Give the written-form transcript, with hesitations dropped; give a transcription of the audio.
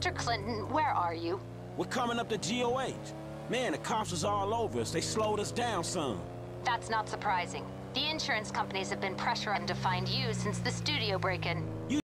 Mr. Clinton, where are you? We're coming up to GOH. Man, the cops is all over us. They slowed us down some. That's not surprising. The insurance companies have been pressuring to find you since the studio break-in.